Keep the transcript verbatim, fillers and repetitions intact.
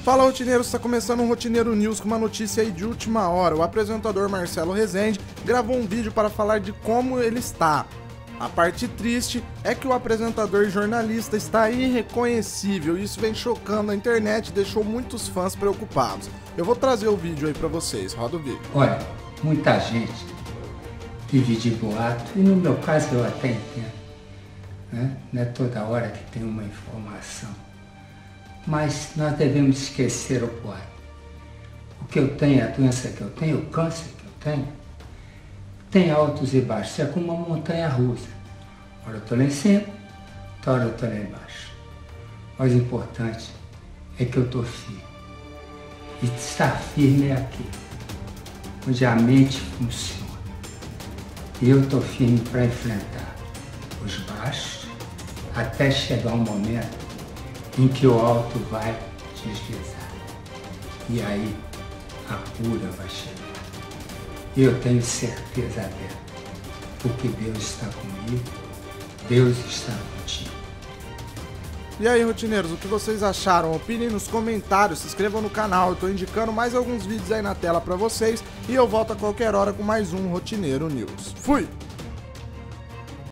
Fala, rotineiros, está começando um Rotineiro News com uma notícia aí de última hora. O apresentador Marcelo Rezende gravou um vídeo para falar de como ele está. A parte triste é que o apresentador e jornalista está irreconhecível. Isso vem chocando a internet e deixou muitos fãs preocupados. Eu vou trazer o vídeo aí para vocês, roda o vídeo. Olha, muita gente vive de boato, e no meu caso eu até entendo, né? Não é toda hora que tem uma informação. Mas nós devemos esquecer o boato. O que eu tenho, a doença que eu tenho, o câncer que eu tenho, tem altos e baixos, é como uma montanha russa. Ora eu estou lá em cima, outra hora eu estou lá embaixo. Mas o importante é que eu estou firme. E estar firme é aqui, onde a mente funciona. E eu estou firme para enfrentar os baixos, até chegar um momento em que o alto vai deslizar. E aí a cura vai chegar. E eu tenho certeza dela, porque Deus está comigo, Deus está contigo. E aí, rotineiros, o que vocês acharam? Opinem nos comentários, se inscrevam no canal, eu tô indicando mais alguns vídeos aí na tela pra vocês e eu volto a qualquer hora com mais um Rotineiro News. Fui!